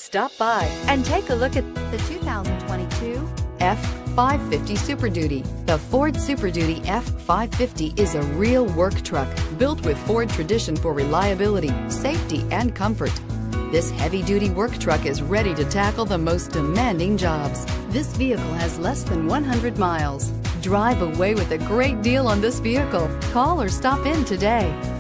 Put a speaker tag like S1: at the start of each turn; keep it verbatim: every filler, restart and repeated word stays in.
S1: Stop by and take a look at the two thousand twenty-two F five fifty Super Duty. The Ford Super Duty F five fifty is a real work truck built with Ford tradition for reliability, safety, and comfort. This heavy-duty work truck is ready to tackle the most demanding jobs. This vehicle has less than one hundred miles. Drive away with a great deal on this vehicle. Call or stop in today.